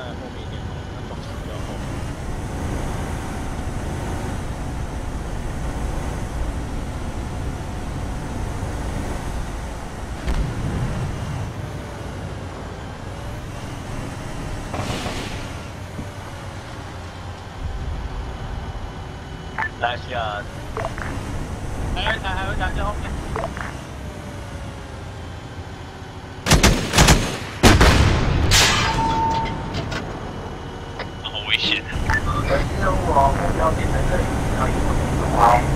后面一点哦，那中场比较后。来下，还有一台在后面。 好危险！ 任务哦，目标点在这里，要以我